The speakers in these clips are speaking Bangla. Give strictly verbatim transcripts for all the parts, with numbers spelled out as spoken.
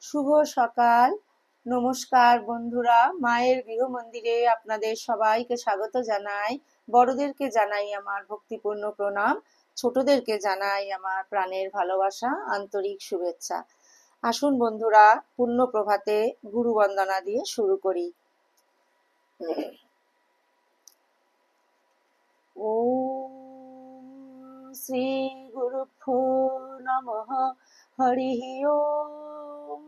শুভ সকাল। নমস্কার বন্ধুরা, মায়ের গৃহ মন্দিরে আপনাদের সবাইকে স্বাগত জানাই। বড়দেরকে জানাই আমার ভক্তিপূর্ণ প্রণাম, ছোটদেরকে জানাই আমার প্রাণের ভালোবাসা, আন্তরিক শুভেচ্ছা। আসুন বন্ধুরা, পূর্ণ প্রভাতে গুরু বন্দনা দিয়ে শুরু করি। ওম শ্রী গুরুভ্যো নমঃ। হরি ওম।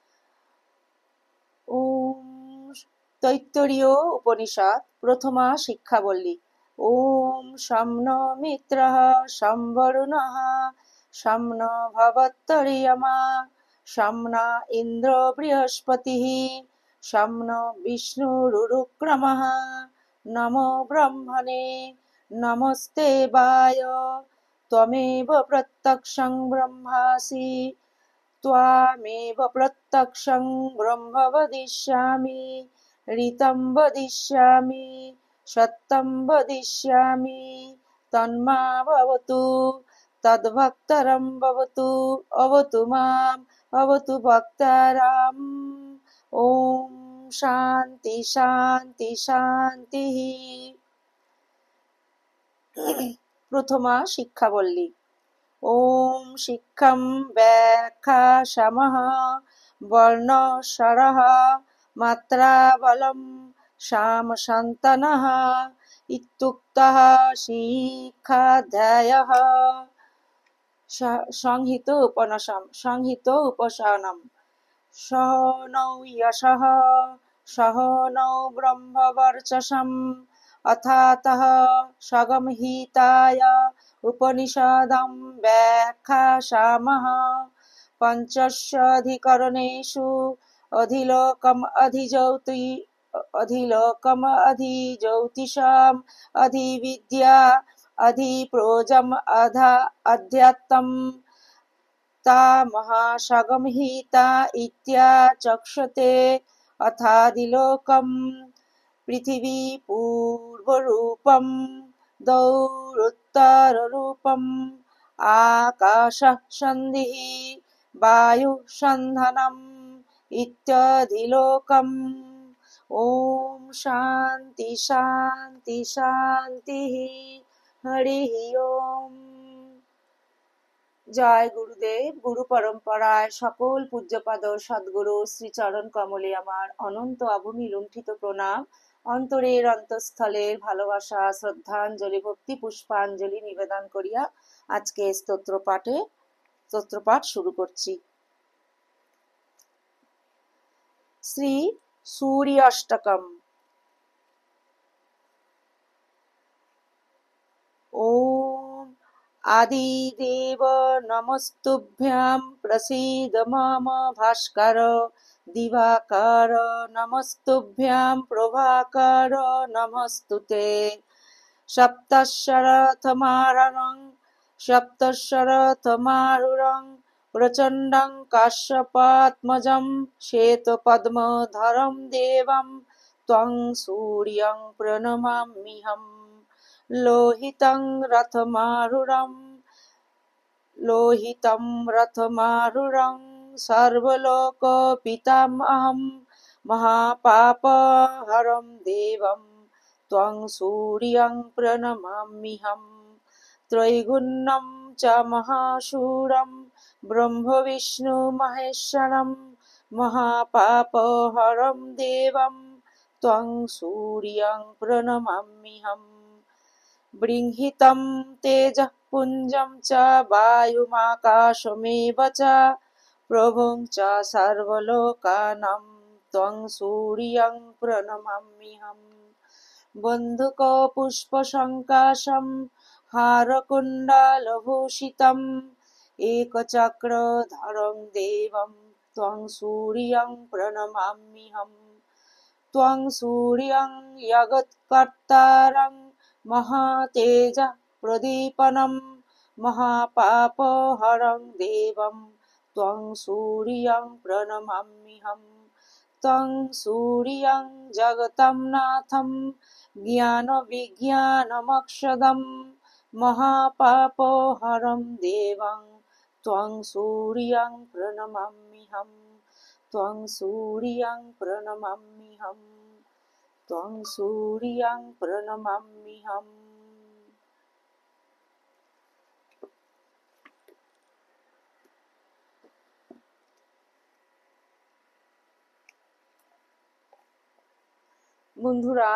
ওম তৈত্তরীয় উপনিষদ প্রথমা শিক্ষাবল্লী। ওম শম নো মিত্রঃ শম বরুণঃ শম নো ভবত্তরিয়মা শম নো ইন্দ্র বৃহস্পতিঃ শম নো বিষ্ণুরুক্রমঃ। নমো ব্রহ্মণে নমস্তে বায় ত্বমেব প্রত্যক্ষং ব্রহ্মাসি ত্বামেব প্রত্যক্ষং ব্রহ্ম বদিষ্যামি। ঋतं বদিষ্যামি সত্যं বদিষ্যামি। তন্মাভবতু তদ্ভক্তরং ভবতু। অবতু মাম অবতু ভক্তারাম। ওম শান্তি শান্তি শান্তি। প্রথমা শিক্ষাবল্লী। ওম শিক্ষাম ব্যাখ্যা সমঃ বর্ণস্বরঃ মাত্রা বলম সাম শান্তনঃ ইত্যুক্তঃ শিক্ষাধ্যায়ঃ। সংহিত উপনসম সংহিত উপশানম। সহ নৌ যশঃ সহ নৌ ব্রহ্মবর্চসম অথাতঃ সগমহিতায় উপনিষদং ব্যাখ্যাসামः। পঞ্চস্যাধিকরণেষু অধিলোকম অধিজৌতি অধিলোকম অধিজ্যোতিষাম অধিবিদ্যা অধিপ্रोजम अधा अध्यात्मं ता महासगमहिता इत्याचक्षते। अथादिलोकम पृथिवी पूर्वरूपम दौरुत्तररूपम आकाशः सन्धिः वायुः सन्धानम् इत्यादिलोकम। ओम शांति शांति शांति। हरि ओम। জয় গুরুদেব। গুরু পরম্পরায় সকল পূজ্যপাদ সদ্গুরু শ্রীচরণ কমলে আমার অনন্ত অভূমি লুণ্ঠিত প্রণাম। অন্তরের অন্তঃস্থলের ভালোবাসা, শ্রদ্ধাঞ্জলি, ভক্তি পুষ্পাঞ্জলি নিবেদন করিয়া আজকে স্তোত্র পাঠে স্তোত্র পাঠ শুরু করছি। শ্রী সূর্য অষ্টকম। ওম আদিদেব নমস্তুভ্যাং প্রসীদ মম ভাস্কর দিবাকর নমস্তুভ্যাং প্রভাকর নমস্তুতে। সপ্তশরথমারণং সপ্তশরথমারুরং প্রচণ্ডং কাশ্যপাত্মজং শ্বেতপদ্মধরং দেবং ত্বং সূর্যং প্রণমাম্যহম। লোহিतं রথমারূঢ়ং লোহিतं রথমারূঢ়ং সর্বলোকপিতামহং মহাপাপহরং দেবং ত্বং সূর্যং প্রণমাম্যহম। ত্রৈগুণ্যং চ মহাশূরং ব্রহ্ম বিষ্ণু মহেশ্বরং মহাপাপহরং দেবং ত্বং সূর্যং প্রণমাম্যহম। বৃংহিतं তেজঃ পুঞ্জং চ বায়ুমাকাশমেব চ প্রভুং চ সর্বলোকানাং ত্বং সূর্যং প্রণমাম্যহম। বন্ধুকপুষ্পসংকাশং হারকুণ্ডলভূষিতং একচক্রধরং দেবং ত্বং সূর্যং প্রণমাম্যহম। ত্বং সূর্যং জগৎকর্তারং মহাতেজঃ প্রদীপনম মহাপাপহরং দেবং ত্বং সূর্যং প্রণমাম্যহম। ত্বং সূর্যং জগতাং নাথং জ্ঞানবিজ্ঞানমোক্ষদং মহাপাপহরং দেবং ত্বং সূর্যং প্রণমাম্যহম, ত্বং সূর্যং প্রণমাম্যহম, ত্বং সূর্যং প্রণমাম্যহম। বন্ধুরা,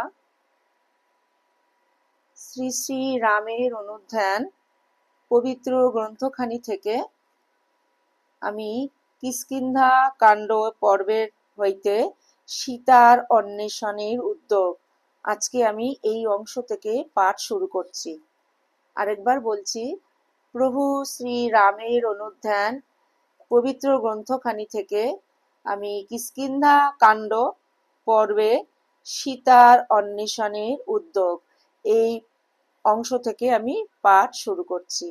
শ্রী শ্রী রামের অনুধ্যান পবিত্র গ্রন্থখানি থেকে আমি কিষ্কিন্ধা কাণ্ড পর্বের হইতে সীতার অন্বেষণের উদ্যোগ, আজকে আমি এই অংশ থেকে পাঠ শুরু করছি। আরেকবার বলছি, প্রভু শ্রী রামের অনুধ্যান পবিত্র গ্রন্থখানি থেকে আমি কিষ্কিন্ধা কাণ্ড পর্বে সীতার অন্বেষণের উদ্যোগ, এই অংশ থেকে আমি পাঠ শুরু করছি।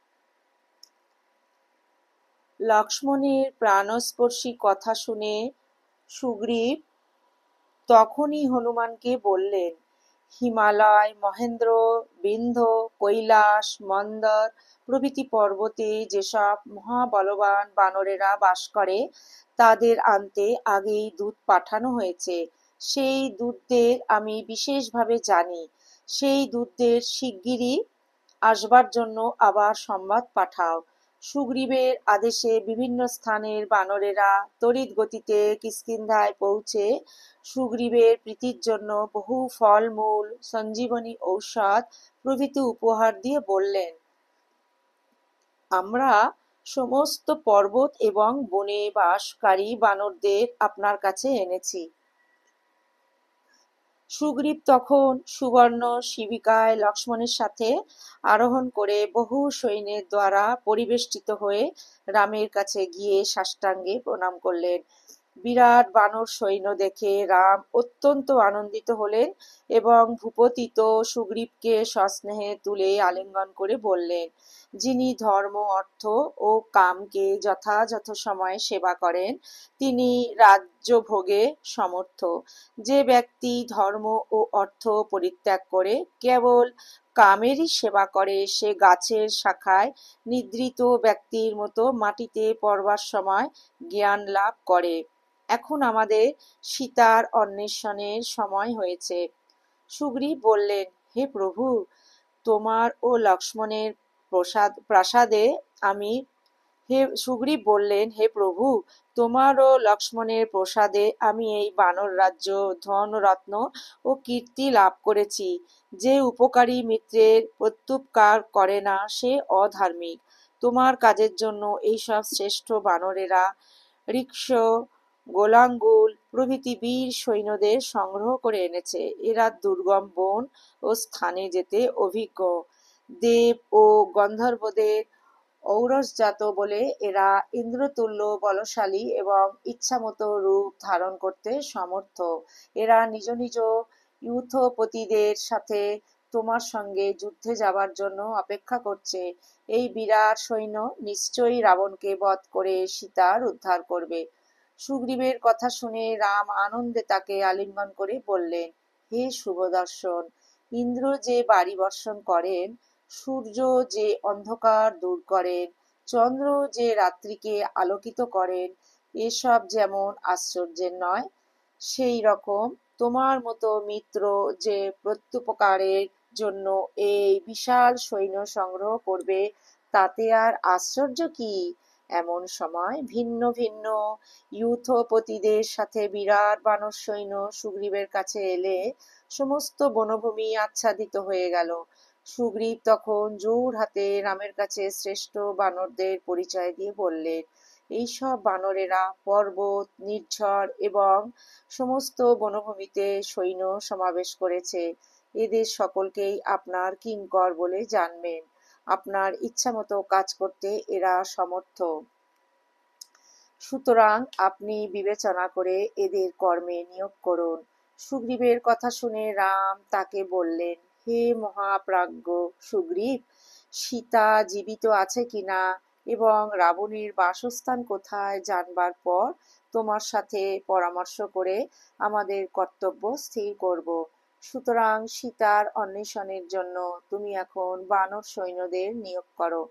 লক্ষ্মণের প্রাণস্পর্শী কথা শুনে সুগ্রীব তখনই হনুমানকে বললেন, হিমালয়, মহেন্দ্র, বিন্ধ্য, কৈলাস, মন্দর প্রভৃতি পর্বতে যেসব মহাবলবান বানরেরা বাস করে তাদের আনতে আগেই দূত পাঠানো হয়েছে। সেই দূতদের আমি বিশেষভাবে জানি। সেই দূতদের শিগগিরই আসবার জন্য আবার সংবাদ পাঠাও। সুগ্রীবের আদেশে বিভিন্ন স্থানের বানরেরা তড়িৎ গতিতে কিষ্কিন্ধায় পৌঁছে সুগ্রীবের প্রীতির জন্য বহু ফলমূল, সঞ্জীবনী ঔষধ প্রভৃতি উপহার দিয়ে বললেন, আমরা সমস্ত পর্বত এবং বনে বাসকারী বানরদের আপনার কাছে এনেছি। সুগ্রীব তখন সুবর্ণ শিবিকায় লক্ষ্মণের সাথে আরোহণ করে বহু সৈন্যের দ্বারা পরিবেষ্টিত হয়ে রামের কাছে গিয়ে সাষ্টাঙ্গে প্রণাম করলেন। বিরাট বানর সৈন্য দেখে রাম অত্যন্ত আনন্দিত হলেন এবং ভূপতিত সুগ্রীবকে সস্নেহে তুলে আলিঙ্গন করে বললেন, যিনি ধর্ম, অর্থ ও কামকে যথাযথ সময়ে সেবা করেন তিনি রাজ্যভোগে সমর্থ। যে ব্যক্তি ধর্ম ও অর্থ পরিত্যাগ করে কেবল কামেরই সেবা করে সে গাছের শাখায় নিদ্রিত ব্যক্তির মতো মাটিতে পড়বার সময় জ্ঞান লাভ করে। এখন আমাদের সীতার অন্বেষণের সময় হয়েছে। সুগ্রীব বললেন, হে প্রভু, তোমার ও লক্ষ্মণের প্রসাদ প্রাসাদে আমি হে সুগ্রীব বললেন, হে প্রভু, তোমার ও লক্ষ্মণের প্রসাদে আমি এই বানর রাজ্য, ধন, রত্ন ও কীর্তি লাভ করেছি। যে উপকারী মিত্রের প্রত্যুপকার করে না সে অধার্মিক। তোমার কাজের জন্য এইসব শ্রেষ্ঠ বানরেরা ঋক্ষ, গোলাঙ্গুল প্রভৃতি বীর সৈন্যদের সংগ্রহ করে এনেছে। এরা দুর্গম বন ও স্থানে যেতে অভিজ্ঞ। দেব ও গন্ধর্বদের ঔরসজাত বলে এরা ইন্দ্রতুল্য বলশালী এবং ইচ্ছামতো রূপ ধারণ করতে সমর্থ। এরা নিজ নিজ ইউথপতিদের সাথে তোমার সঙ্গে যুদ্ধে যাবার জন্য অপেক্ষা করছে। এই বিরাট সৈন্য নিশ্চয়ই রাবণকে বধ করে সীতার উদ্ধার করবে। সুগ্রীবের কথা শুনে রাম আনন্দে তাকে আলিঙ্গন করে বললেন, হে শুভদর্শন, ইন্দ্র যে বাড়ি বর্ষণ করেন, সূর্য যে অন্ধকার দূর করেন, চন্দ্র যে রাত্রিকে আলোকিত করেন, এসব যেমন আশ্চর্যের নয়, সেই রকম তোমার মতো মিত্র যে প্রত্যুপকারের জন্য এই বিশাল সৈন্য সংগ্রহ করবে তাতে আর আশ্চর্য কি? এমন সময় ভিন্ন ভিন্ন ইউথপতিদের সাথে বিরাট বানর সৈন্য সুগ্রীবের কাছে এলে সমস্ত বনভূমি আচ্ছাদিত হয়ে গেল। সুগ্রীব তখন জোর হাতে রামের কাছে শ্রেষ্ঠ বানরদের পরিচয় দিয়ে বললেন, এইসব বানরেরা পর্বত, নির্ঝর এবং সমস্ত বনভূমিতে সৈন্য সমাবেশ করেছে। এদের সকলকেই আপনার কিঙ্কর বলে জানবেন। আপনার ইচ্ছামতো কাজ করতে এরা সমর্থ। সুতরাং আপনি বিবেচনা করে এদের কর্মে নিয়োগ করুন। সুগ্রীবের কথা শুনে রাম তাকে বললেন, হে মহাপ্রাজ্ঞ সুগ্রীব, সীতা জীবিত আছে কিনা এবং রাবণের বাসস্থান কোথায় জানবার পর তোমার সাথে পরামর্শ করে আমাদের কর্তব্য স্থির করব। সুতরাং সীতার অন্বেষণের জন্য তুমি এখন বানর সৈন্যদের নিয়োগ করো।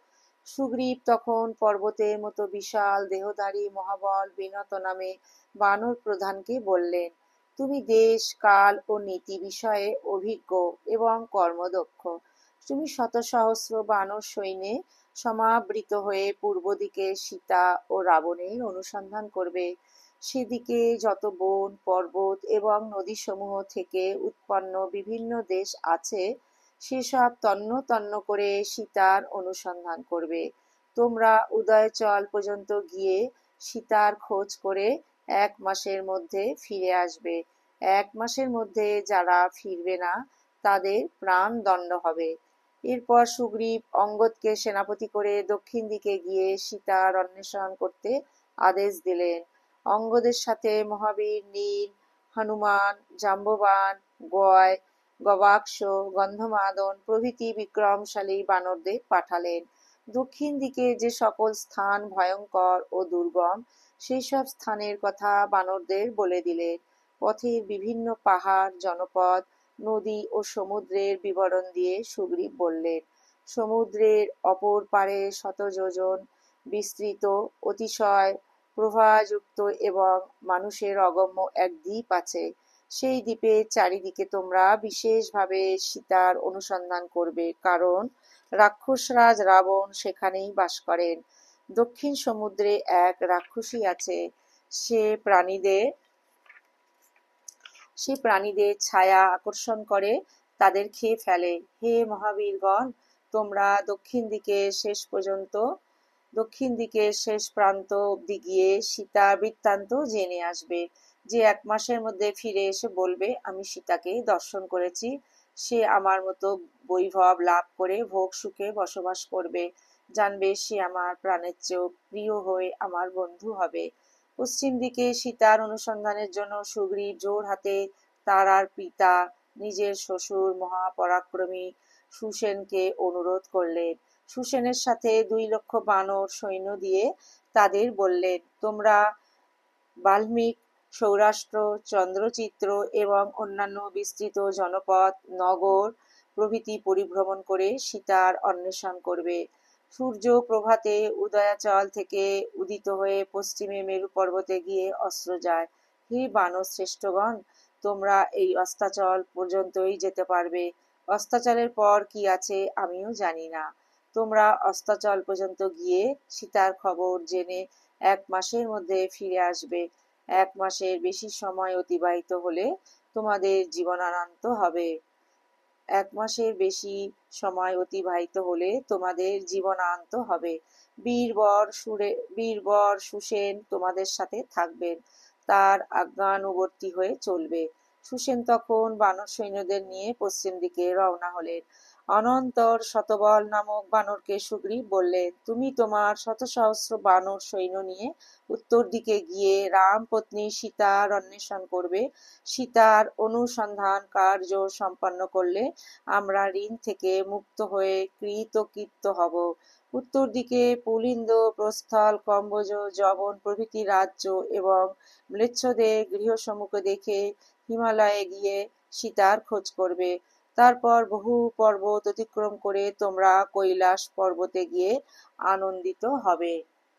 সুগ্রীব তখন পর্বতের মতো বিশাল দেহধারী মহাবল বিনত নামে বানর প্রধানকে বললেন, তুমি দেশ কাল ও নীতি বিষয়ে অভিজ্ঞ এবং কর্মদক্ষ। তুমি শত সহস্র বানর সৈন্যে সমাবৃত হয়ে পূর্ব দিকে সীতা ও রাবণের অনুসন্ধান করবে। সেদিকে যত বন পর্বত এবং নদীসমূহ থেকে উৎপন্ন বিভিন্ন দেশ আছে, সেসব তন্ন তন্ন করে সীতার অনুসন্ধান করবে। তোমরা উদয়চল পর্যন্ত গিয়ে সীতার খোঁজ করে এক মাসের মধ্যে ফিরে আসবে। এক মাসের মধ্যে যারা ফিরবে না, তাদের প্রাণ দণ্ড হবে। এরপর সুগ্রীব অঙ্গদকে সেনাপতি করে দক্ষিণ দিকে গিয়ে সীতার অন্বেষণ করতে আদেশ দিলেন। অঙ্গদের সাথে মহাবীর নীল, হনুমান, জাম্ববান, গয়, গবাক্ষ, গন্ধমাদন প্রভৃতি বিক্রমশালী বানরদের পাঠালেন। দক্ষিণ দিকে যে সকল স্থান ভয়ঙ্কর ও দুর্গম, সেই সব স্থানের কথা বানরদের বলে দিলেন। পথের বিভিন্ন পাহাড়, জনপদ, নদী ও সমুদ্রের বিবরণ দিয়ে সুগ্রীব বললেন, সমুদ্রের অপর পারে শত যোজন বিস্তৃত অতিশয় প্রবাহযুক্ত এবং মানুষের অগম্য এক দ্বীপ আছে। সেই দ্বীপের চারিদিকে তোমরা বিশেষভাবে সীতার অনুসন্ধান করবে, কারণ রাক্ষসরাজ রাবণ সেখানেই বাস করেন। দক্ষিণ সমুদ্রে এক রাক্ষসী আছে, সে প্রাণীদের সে প্রাণীদের ছায়া আকর্ষণ করে তাদের খেয়ে ফেলে। হে মহাবীরগণ, তোমরা দক্ষিণ দিকে শেষ পর্যন্ত দক্ষিণ দিকে শেষ প্রান্ত অব্দি গিয়ে সীতার বৃত্তান্ত জেনে আসবে। যে এক মাসের মধ্যে ফিরে এসে বলবে, আমি সীতাকে দর্শন করেছি, সে আমার মতো বৈভব লাভ করে ভোগ সুখে বসবাস করবে। জানবে সে আমার প্রাণের চেয়েও প্রিয় হয়ে আমার বন্ধু হবে। পশ্চিম দিকে সীতার অনুসন্ধানের জন্য সুগ্রীব জোর হাতে তারার পিতা নিজের শ্বশুর মহাপরাক্রমী সুসেনকে অনুরোধ করলেন। সুসেনের সাথে দুই লক্ষ বানর সৈন্য দিয়ে তাদের বললেন, তোমরা বাল্মীক, সৌরাষ্ট্র, চন্দ্রচিত্র এবং অন্যান্য বিস্তৃত জনপদ, নগর প্রভৃতি পরিভ্রমণ করে সীতার অন্বেষণ করবে। সূর্য প্রভাতে উদয়াচল থেকে উদিত হয়ে পশ্চিমে মেরু পর্বতে গিয়ে অস্ত যায়। হে বানর শ্রেষ্ঠগণ, তোমরা এই অস্তাচল পর্যন্তই যেতে পারবে। অস্তাচলের পর কি আছে আমিও জানি না। তোমরা অস্তাচল পর্যন্ত গিয়ে সীতার খবর জেনে এক মাসের মধ্যে ফিরে আসবে। এক মাসের বেশি সময় অতিবাহিত হলে তোমাদের জীবনানন্ত হবে। এক মাসের বেশি সময় অতিবাহিত হলে তোমাদের জীবনান্ত হবে। বীরবর সুরে বীরবর সুসেন তোমাদের সাথে থাকবেন, তার আজ্ঞানুবর্তী হয়ে চলবে। সুসেন তখন বানর সৈন্যদের নিয়ে পশ্চিম দিকে রওনা হলেন। অনন্তর শতবল নামক বানরকে সুগ্রীব বললেন, তুমি তোমার শত সহস্র বানর সৈন্য নিয়ে উত্তর দিকে গিয়ে রাম পত্নী সীতার অন্বেষণ করবে। সীতার অনুসন্ধান কার্য সম্পন্ন করলে আমরা ঋণ থেকে মুক্ত হয়ে কৃতকৃত্য হব। উত্তর দিকে পুলিন্দ, প্রস্থল, কম্বোজ, যবন প্রভৃতি রাজ্য এবং ম্লেচ্ছদের গৃহসমূহ দেখে হিমালয়ে গিয়ে সীতার খোঁজ করবে। তারপর বহু পর্বত অতিক্রম করে তোমরা কৈলাস পর্বতে গিয়ে আনন্দিত হবে।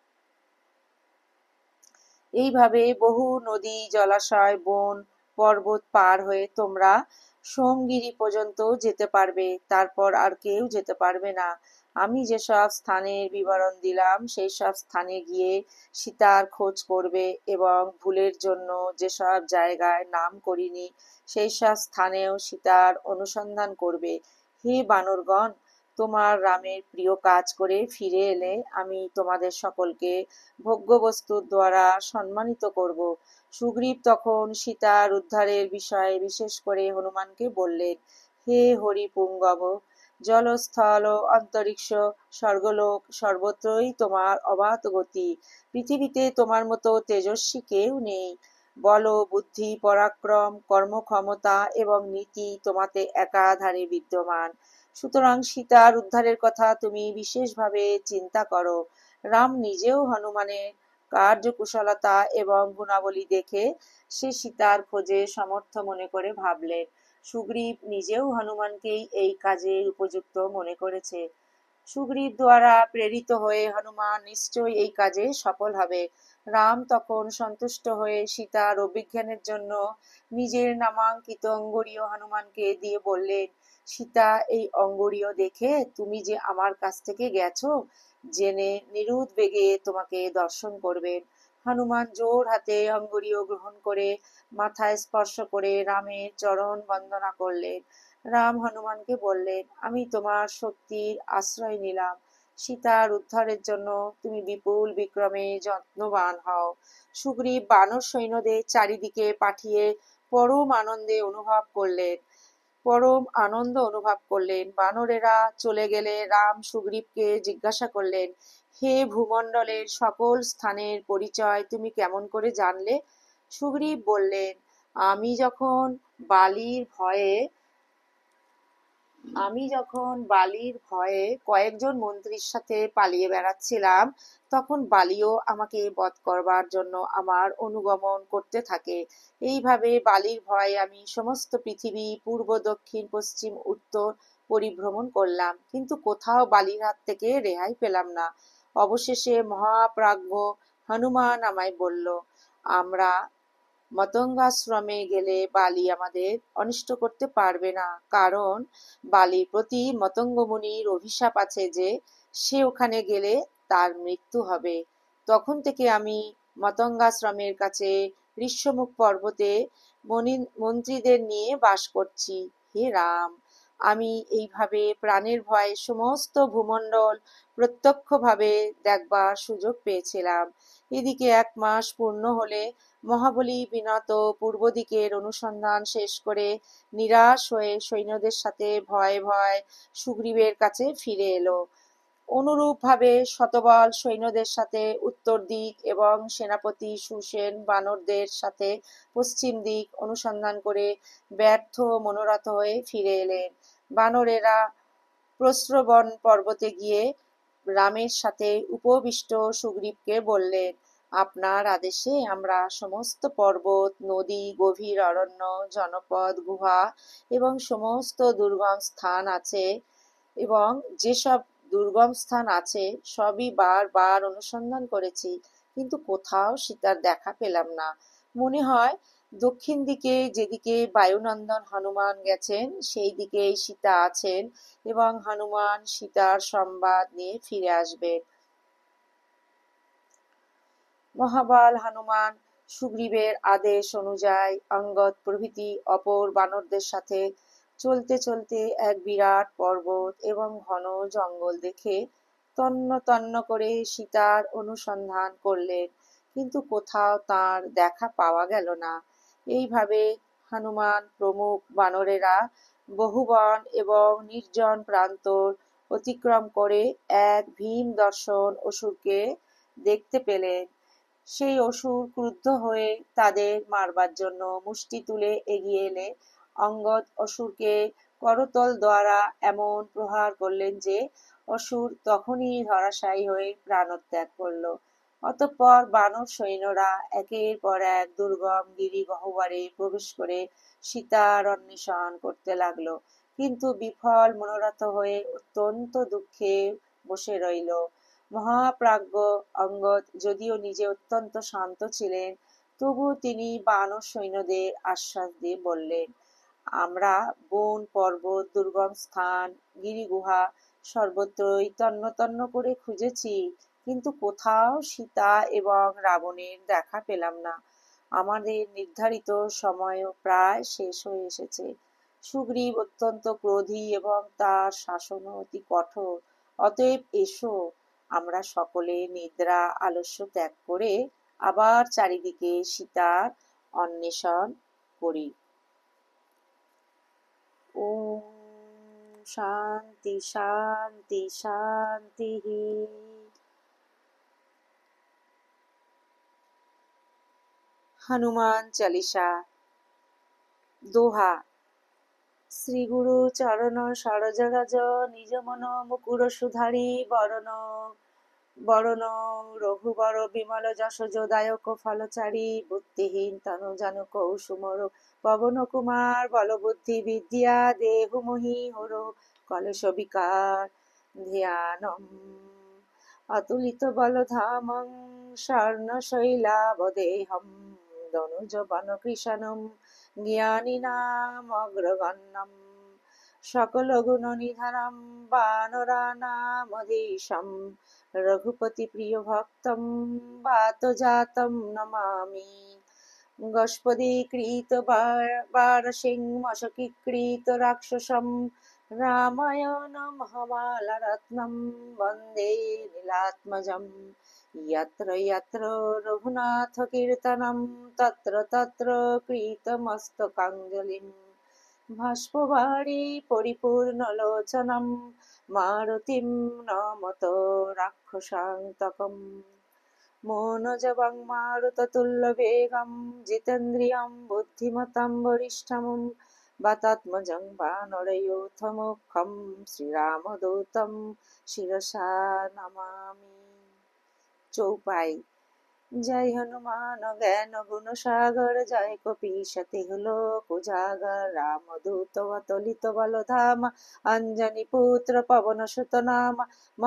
এইভাবে বহু নদী, জলাশয়, বন, পর্বত পার হয়ে তোমরা সোমগিরি পর্যন্ত যেতে পারবে। তারপর আর কেউ যেতে পারবে না। আমি যেসব স্থানের বিবরণ দিলাম, সেই সব স্থানে গিয়ে সীতার খোঁজ করবে এবং ভুলের জন্য যেসব জায়গায় নাম করিনি, সেই সব স্থানেও সীতার অনুসন্ধান করবে। হে বানরগণ, তোমার রামের প্রিয় কাজ করে ফিরে এলে আমি তোমাদের সকলকে ভোগ্যবস্তুর দ্বারা সম্মানিত করব। সুগ্রীব তখন সীতার উদ্ধারের বিষয়ে বিশেষ করে হনুমানকে বললেন, হে হরিপুঙ্গব, জলস্থল ও অন্তরিক্ষ, স্বর্গলোক সর্বত্রই তোমার অবাধ গতি। পৃথিবীতে তোমার মতো তেজস্বী কেউ নেই। বল, বুদ্ধি, পরাক্রম, কর্মক্ষমতা এবং নীতি তোমাতে একাধারে বিদ্যমান। সুতরাং সীতার উদ্ধারের কথা তুমি বিশেষভাবে চিন্তা করো। রাম নিজেও হনুমানের কার্যকুশলতা এবং গুণাবলী দেখে সে সীতার খোঁজে সমর্থ মনে করে ভাবলেন। সুগ্রীব নিজেও হনুমানকেই এই কাজের উপযুক্ত মনে করেছে। সুগ্রীব দ্বারা প্রেরিত হয়ে হনুমান নিশ্চয়ই এই কাজে সফল হবে। রাম তখন সন্তুষ্ট হয়ে সীতার অভিজ্ঞানের জন্য নিজের নামাঙ্কিত অঙ্গুরীয় হনুমানকে দিয়ে বললেন, সীতা, এই অঙ্গুরীয় দেখে তুমি যে আমার কাছ থেকে গেছো জেনে নিরুদ্বেগে তোমাকে দর্শন করবেন। হনুমান জোর হাতে অঙ্গুরীয় গ্রহণ করে মাথায় স্পর্শ করে রামের চরণ বন্দনা করলেন। রাম হনুমানকে বললেন, আমি তোমার শক্তির আশ্রয় নিলাম। সীতার উদ্ধারের জন্য তুমি বিপুল বিক্রমে যত্নবান হও। সুগ্রীব বানর সৈন্যদের চারিদিকে পাঠিয়ে পরম আনন্দে অনুভব করলেন পরম আনন্দ অনুভব করলেন। বানরেরা চলে গেলে রাম সুগ্রীবকে জিজ্ঞাসা করলেন, হে ভূমণ্ডলের সকল স্থানের পরিচয় তুমি কেমন করে জানলে? সুগ্রীব বললেন, আমি যখন বালির ভয়ে আমি যখন বালির ভয়ে কয়েকজন মন্ত্রীর সাথে পালিয়ে বেড়াচ্ছিলাম, তখন বালিও আমাকে বধ করবার জন্য আমার অনুগমন করতে থাকে। এইভাবে বালির ভয়ে আমি সমস্ত পৃথিবী পূর্ব, দক্ষিণ, পশ্চিম, উত্তর পরিভ্রমণ করলাম, কিন্তু কোথাও বালির হাত থেকে রেহাই পেলাম না। অবশেষে মহাপ্রাজ্ঞ হনুমান আমায় বলল, আমরা মতঙ্গাশ্রমে গেলে বালি আমাদের অনিষ্ট করতে পারবে না, কারণ বালির প্রতি মতঙ্গ মুনির অভিশাপ আছে যে সে ওখানে গেলে তার মৃত্যু হবে। তখন থেকে আমি মতঙ্গাশ্রমের কাছে ঋষ্যমুখ পর্বতে মন্ত্রীদের নিয়ে বাস করছি। হে রাম, আমি এইভাবে প্রাণের ভয়ে সমস্ত ভূমণ্ডল প্রত্যক্ষভাবে দেখবার সুযোগ পেয়েছিলাম। এদিকে এক মাস পূর্ণ হলে মহাবলী বিনত পূর্ব দিকের অনুসন্ধান শেষ করে নিরাশ হয়ে সৈন্যদের সাথে ভয়ে ভয়ে সুগ্রীবের কাছে ফিরে এলো। অনুরূপভাবে শতবল সৈন্যদের সাথে উত্তর দিক এবং সেনাপতি সুসেন বানরদের সাথে পশ্চিম দিক অনুসন্ধান করে ব্যর্থ মনোরথ হয়ে ফিরে এলেন। বানরেরা প্রস্রবণ পর্বতে গিয়ে রামের সাথে উপবিষ্ট সুগ্রীবকে বললেন, আপনার আদেশে আমরা সমস্ত পর্বত, নদী, গভীর অরণ্য, জনপদ, গুহা এবং সমস্ত দুর্গম স্থান আছে এবং যেসব দুর্গম স্থান আছে সবই বার বার অনুসন্ধান করেছি, কিন্তু কোথাও সীতার দেখা পেলাম না। মনে হয় দক্ষিণ দিকে যেদিকে বায়ুনন্দন হনুমান গেছেন সেই দিকেই সীতা আছেন এবং হনুমান সীতার সংবাদ নিয়ে ফিরে আসবেন। মহাবল হনুমান সুগ্রীবের আদেশ অনুযায়ী অঙ্গদ প্রভৃতি অপর বানরদের সাথে চলতে চলতে এক বিরাট পর্বত এবং ঘন জঙ্গল দেখে তন্ন তন্ন করে সীতার অনুসন্ধান করলেন, কিন্তু কোথাও তার দেখা পাওয়া গেল না। এইভাবে হনুমান প্রমুখ বানরেরা বহু বন এবং নির্জন প্রান্তর অতিক্রম করে এক ভীম দর্শন অসুরকে দেখতে পেলেন। সেই অসুর ক্রুদ্ধ হয়ে তাদের মারবার জন্য মুষ্টি তুলে এগিয়ে এলে অঙ্গদ অসুরকে করতল দ্বারা এমন প্রহার করলেন যে অসুর তখনই ধরাশায়ী হয়ে প্রাণত্যাগ করল। অতঃপর বানর সৈন্যরা একের পর এক দুর্গম গিরি গহ্বরে প্রবেশ করে সীতার অন্বেষণ করতে লাগলো, কিন্তু বিফল মনোরথ হয়ে অত্যন্ত দুঃখে বসে রইল। মহাপ্রাজ্ঞ অঙ্গদ যদিও নিজে অত্যন্ত শান্ত ছিলেন, তবু তিনি বানর সৈন্যদের আশ্বাস দিয়ে বললেন, আমরা বন, পর্বত, দুর্গম স্থান, গিরিগুহা সর্বত্রই তন্ন তন্ন করে খুঁজেছি, কিন্তু কোথাও সীতা এবং রাবণের দেখা পেলাম না। আমাদের নির্ধারিত সময়ও প্রায় শেষ হয়ে এসেছে। সুগ্রীব অত্যন্ত ক্রোধী এবং তার শাসনও অতি কঠোর। অতএব এসো, আমরা সকলে নিদ্রা আলস্য ত্যাগ করে আবার চারিদিকে সীতার অন্বেষণ করি। ওম শান্তি শান্তি শান্তি। হনুমান চালিসা। দোহা। শ্রী গুরু চরণ সরজ রজ নিজ মন মুকুর সুধারি বরণ বরণ রঘুবর বিমল যশ যোদায়ক ফলচারী বুদ্ধিহীন তনু জানু কৌসুমর পবন কুমার বল বুদ্ধি বিদ্যা দেহু মহি হর কলস বিকার। ধ্যানম অতুলিত বলধামং স্বর্ণশৈলাবদেহম দনুজবন কৃষণম জ্ঞানিনামগ্রগণ্যম সকল গুণ নিধানম বানরানামধীশম রঘুপতি প্রিয় ভক্তম বাতজাতম নমামি গোষ্পদীকৃত বারসিংহশকীকৃত রাক্ষসম রামায়ণমহমালরত্নম বন্দে নীলাত্মজম यत्र यत्र रघुनाथकीर्तनं तत्र तत्र कृतमस्तकाञ्जलिं भाष्पवारी परिपूर्णलोचनं मारुतिं नमत राक्षसान्तकम् मनोजवं मारुततुल्यवेगं जितेन्द्रियं बुद्धिमतां वरिष्ठं वातात्मजं वानरयूथमुखं श्रीरामदूतं शिरसा नमामि। চৌপাই জয় হনুমান জ্ঞান গুণ সাগর জয় কপীশতি লোক উজাগর রামদূত অতলিত বলধাম অঞ্জনি পুত্র পবন সুত নাম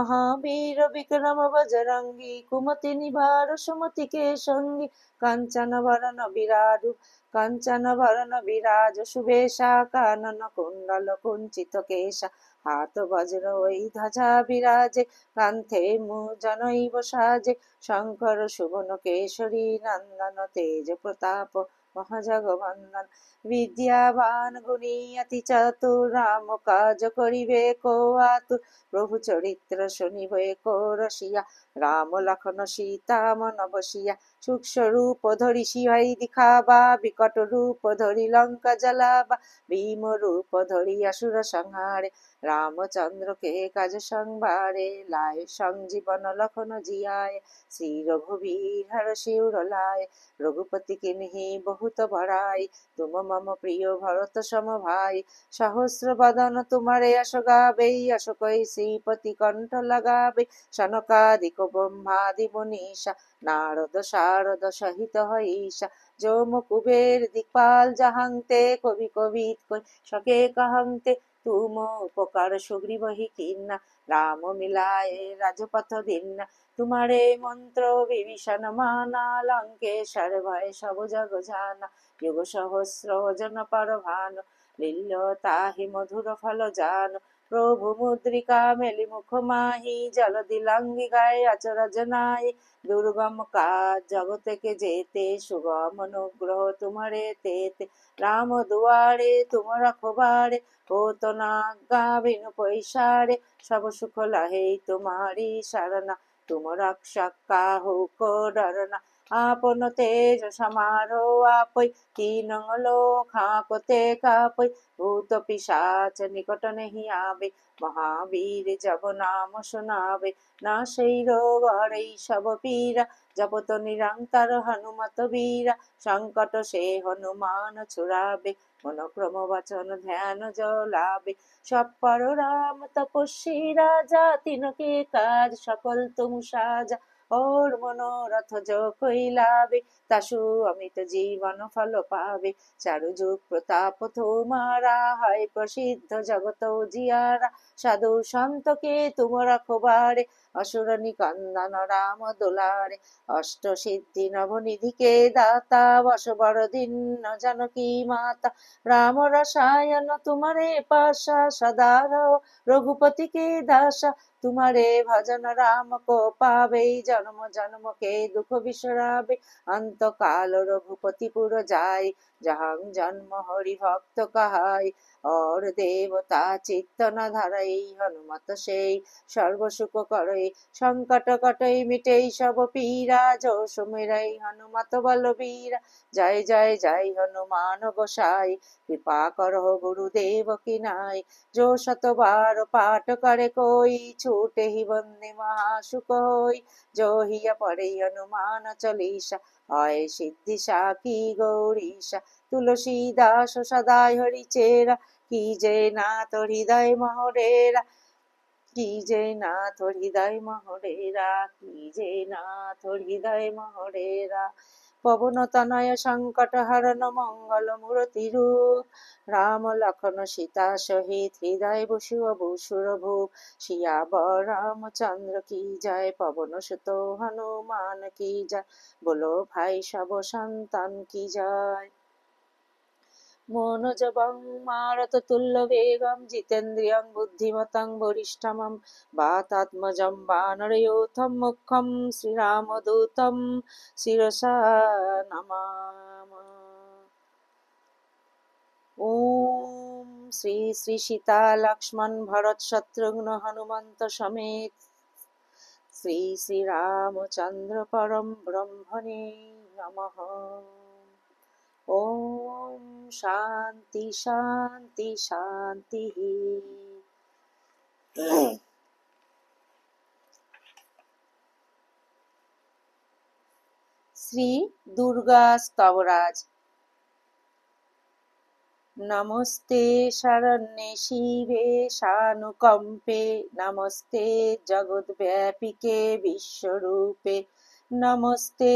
মহাবীর বিক্রম বজরঙ্গী কুমতি নিবার সুমতি কে সঙ্গী কাঞ্চন বরণ বিরাজু কাঞ্চন বরণ বিরাজ সুবেশা কানন কুণ্ডল কুঞ্চিত কেশা হাত বজ্র ওই ধ্বজা বিরাজে কান্থে মুজনৈব সাজে শঙ্কর সুবন কেশরী নন্দন তেজ প্রতাপ মহাজগবন্দন বিদ্যাবান গুণী অতি চাতুর রাম কাজ করিবে কো আতুর প্রভু চরিত্র শুনিবে কো রসিয়া রাম লক্ষণ সীতা মন বসিয়া সূক্ষ্ম রূপ ধরি সিহাই দিখাবা বিকট রূপ ধরি লঙ্কা জ্বালাবা ভীম রূপ ধরি আসুর সংহারে রামচন্দ্রকে কাজ সংবারে লায় সংজীবন লক্ষণ জিয়ায় শ্রী রঘুবীর হর শিউর লায় রঘুপতি কিन्हि बहुत बड़ाई तुम मम प्रिय भरत सम भाई सहस्र बदन तुम्हारे यश गावे यश कोई श्रीपति कंठ लगावे सनकादिक ब्रह्मादि मुनीषा नारद शारद सहित हईषा जोम कुबेर दिक्पाल जहांते कवि कवित कोई सके कहंते तुम उपकार सुग्रीव ही कीन्ना राम मिलाए राजपथ दीन्ना तुम्हारे मंत्र विभीषण माना लंकेशर भय सब जग जाना युग सहस्र जन पर भानु लील्य ताहि मधुर फल जान प्रभु मुद्रिका मेलि मुख माहि जलधि लांघि गाय अचरज नाहि दुर्गम काज जगत के जेते सुगम अनुग्रह तुम्हारे तेते राम दुआरे तुम रखवारे हो तो ना गाविन पैसारे सब सुख लहे तुम्हारी शरणा तुम रक्षक काहू को डरना आपन तेज समारो आपै तीनों लोक हाँकते कापै भूत पिशाच निकट नहीं आवे महावीर जब नाम सुनावे नासै रोग हरै सब पीरा जपत निरंतर हनुमत वीरा संकट से हनुमान छुड़ावे मनोक्रम वचन ध्यान जो लावे सब पर राम तपस्वी राजा तिनके काज सफल तुम साजा और मनोरथ जो कोई लावे तासु अमित जीवन फल पावे चारु जुग प्रताप तुम्हारा है प्रसिद्ध जगत उजियारा साधु संत के तुम रखवारे असुर निकंदन राम दुलारे अष्ट सिद्धि नवनिधि के दाता वसुबर दीन जानकी माता राम रसायन तुम्हारे पासा सदा रहो रघुपति के दासा तुम्हारे भजन राम को पावे जन्म जन्म के दुख बिसरावे अंत काल रघुपति पुर जाय जहाँ जन्म हरि भक्त कहाय और देवता चित्त न धरई हनुमत से सर्व सुख करई संकट कटई मिटई सब पीरा जो सुमिरई हनुमत बलबीरा जय जय जय हनुमान गोसाई कृपा करो गुरुदेव की नाई जो शत बार पाठ करे कोई छूटे ही बंदे महासुख होई जो हिया पढ़े हनुमान चालीसा आए सिद्धि साकी गौरीशा तुलसीदास सदाय हरि चेरा की जय नाथ हृदय महोरेरा की जय नाथ हृदय महोरेरा की जय नाथ हृदय महोरेरा পবনতনয় সংকটহরণ মঙ্গলমূরতিরূপ রাম লক্ষণ সীতা সহিত হৃদয় বসু বসুর ভূপ सियावर रामचंद्र की जय पवन सुत हनुमान की जय बोलो भाई सब संतान की जय मनोजवं मारुततुल्यवेगं जितेन्द्रियं बुद्धिमतं वरिष्ठं वातात्मजं वानरयूथं मुख्यं श्रीरामदूतं शिरसा नमामि। ओम श्री श्री सीता लक्ष्मण भरत शत्रुघ्न हनुमंत समेत श्री श्री रामचंद्र परम ब्रह्मणे नमः। ओम शांति शांति शांति। श्री दुर्गा स्तवराज। नमस्ते शरण्ये शिवे शानुकंपे नमस्ते जगद्व्यापिके विश्वरूपे नमस्ते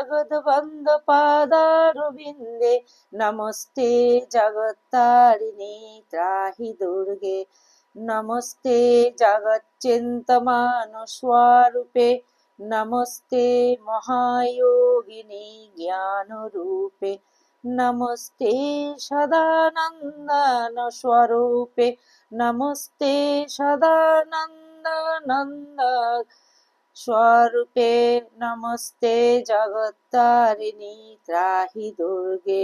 जगद्वंदपादारविंदे नमस्ते जगत्तारिणी त्राहि दुर्गे नमस्ते जगच्चिन्तमानस्वरूपे नमस्ते महायोगिनी ज्ञानरूपे नमस्ते सदानंदन स्वरूपे नमस्ते सदानंदनंद स्वरूपे नमस्ते जगत्तारिणी त्राहि दुर्गे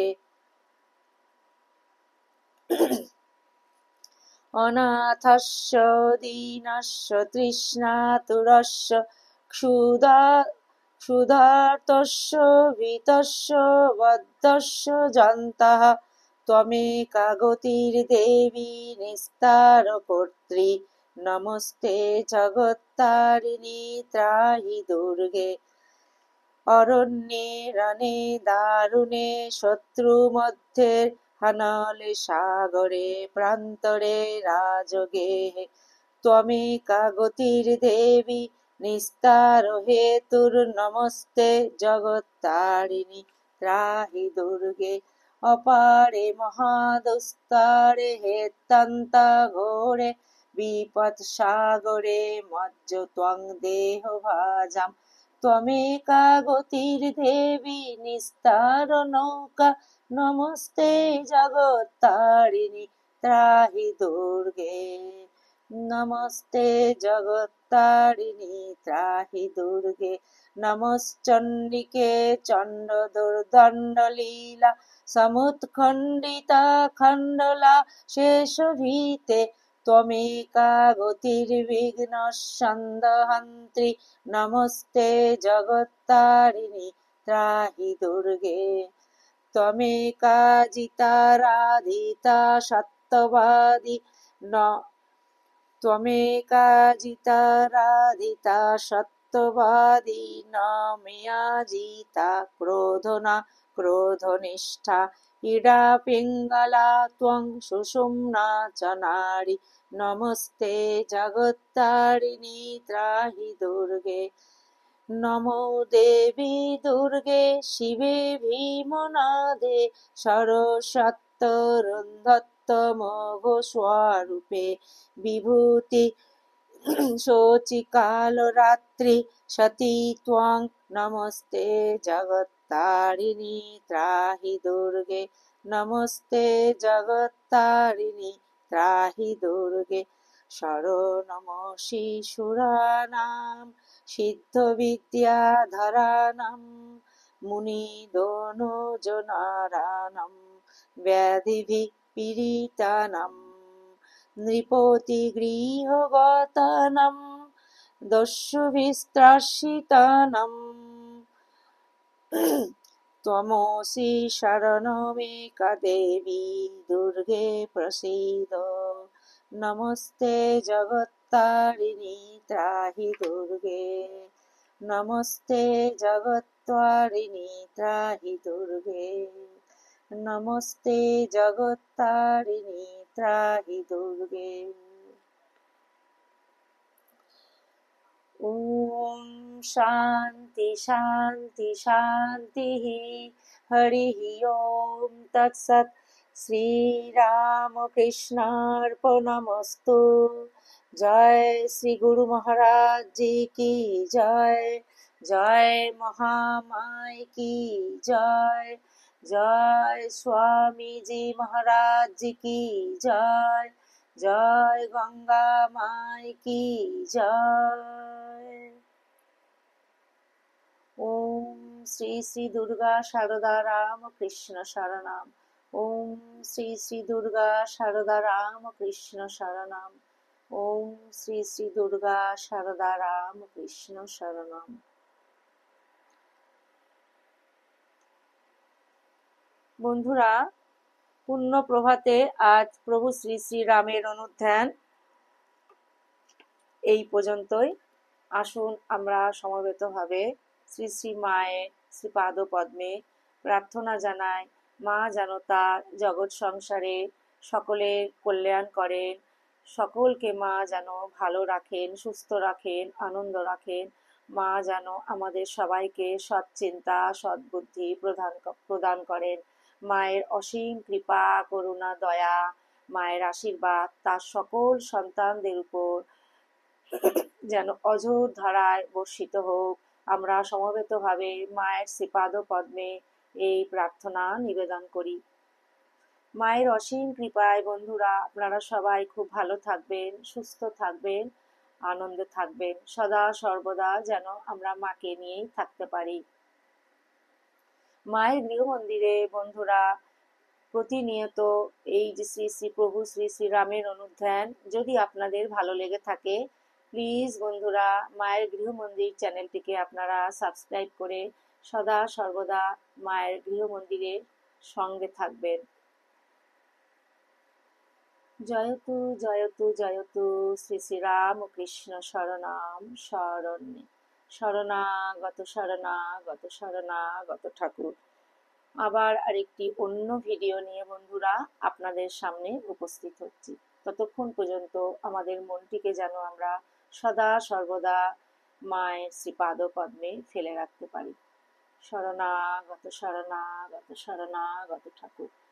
अनाथस्य दीनस्य तृष्णातुरस्य क्षुधा क्षुधार्तस्य भीतस्य बद्धस्य जन्तः त्वमेका गतिर्देवी निस्तारकर्त्री नमस्ते जगत्तारिणी त्राहि दुर्गे अरण्ये रणे दारुणे शत्रुमध्ये हनले सागरे प्रान्तरे राजगेहे त्वमेका गतिर्देवी निस्तार हेतुर्नमस्ते जगत्तारिणी त्राहि दुर्गे अपारे महादुस्तारे हेतन्ता घोरे विपत्सागरे मज्ज त्वं देहभाजां त्वमेका गतिर्देवी निस्तार नौका नमस्ते जगत्तारिणी त्राहि दुर्गे नमस्ते जगत्तारिणी त्राहि दुर्गे नमश्चंडिके चंड दुर्दंड लीला समुत्खंडिता खंडला शेष भीते त्वमेका गतिर्विघ्नस्सन्दहन्त्री नमस्ते जगत्तारिणी त्राहि दुर्गे त्वमेका जिताराधिता सत्यवादी न त्वमेका जिताराधिता सत्यवादी न मया जिता क्रोधना क्रोधनिष्ठा इडा पिङ्गला त्वं सुषुम्ना च नारी नमस्ते जगत्तारिणी त्राहि दुर्गे नमो देवी दुर्गे शिवे भीमनादे सरस्वत्यरुन्धत्तमघो स्वरूपे विभूति शोचिकालरात्रि सती त्वं नमस्ते जगत्तारिणी त्राहि दुर्गे नमस्ते जगत्तारिणी त्राहि दुर्गे शरणमसि सुराणां सिद्धविद्याधराणां मुनिदनुजनाराणां व्याधिभिः पीडितानां नृपतिगृहगतानां दस्युभिस्त्रासितानां त्वमसि शरणमेका देवी दुर्गे प्रसीद नमस्ते जगत्तारिणी त्राहि दुर्गे नमस्ते जगत्तारिणी त्राहि दुर्गे नमस्ते जगत्तारिणी त्राहि दुर्गे। ओम शांति शांति शांति। हरि ओम तत्सत। श्री राम कृष्णार्पणमस्तु। जय श्री गुरु महाराज जी की जय। जय महामाई की जय। जय स्वामी जी महाराज जी की जय। जय गंगा माई की जय। ओम श्री श्री दुर्गा शारदा राम कृष्ण शरणम। ओम श्री श्री दुर्गा शारदा राम कृष्ण शरणम। ओम শ্রী শ্রী দুর্গা শারদা রাম কৃষ্ণ শরণম। বন্ধুরা, পুণ্য প্রভাতে আজ প্রভু শ্রী শ্রী রামের অনুধ্যান এই পর্যন্তই। আসুন আমরা সমবেতভাবে শ্রী শ্রী মায়ের শ্রীপাদ পদ্মে প্রার্থনা জানাই, মা যেন তার জগৎ সংসারে সকলের কল্যাণ করেন, সকলকে মা যেন ভালো রাখেন, সুস্থ রাখেন, আনন্দ রাখেন। মা যেন আমাদের সবাইকে সৎ চিন্তা, সদ্বুদ্ধি প্রদান প্রদান করেন। মায়ের অসীম কৃপা, করুণা, দয়া, মায়ের আশীর্বাদ তার সকল সন্তানদের উপর যেন অঝোর ধারায় বর্ষিত হোক। আমরা সমবেতভাবে মায়ের শ্রীপাদ পদ্মে এই প্রার্থনা নিবেদন করি। মায়ের অসীম কৃপায় বন্ধুরা আপনারা সবাই খুব ভালো থাকবেন, সুস্থ থাকবেন, আনন্দে থাকবেন, সদা সর্বদা যেন আমরা মাকে নিয়েই থাকতে পারি। মায়ের গৃহমন্দিরে বন্ধুরা প্রতিনিয়ত এই যে শ্রী শ্রী প্রভু শ্রী শ্রী রামের অনুধ্যান যদি আপনাদের ভালো লেগে থাকে, প্লিজ বন্ধুরা মায়ের গৃহমন্দির চ্যানেলটিকে আপনারা সাবস্ক্রাইব করে সদা সর্বদা মায়ের গৃহমন্দিরের সঙ্গে থাকবেন। জয়তু জয়তু জয়তু শ্রী শ্রী রাম কৃষ্ণ শরণাম শরণ্যে। শরণাগত শরণাগত শরণাগত ঠাকুর। আবার আরেকটি অন্য ভিডিও নিয়ে বন্ধুরা আপনাদের সামনে উপস্থিত হচ্ছি। ততক্ষণ পর্যন্ত আমাদের মনটিকে যেন আমরা সদা সর্বদা মায়ের শ্রীপাদ পদ্মে ফেলে রাখতে পারি। শরণাগত শরণাগত শরণাগত ঠাকুর।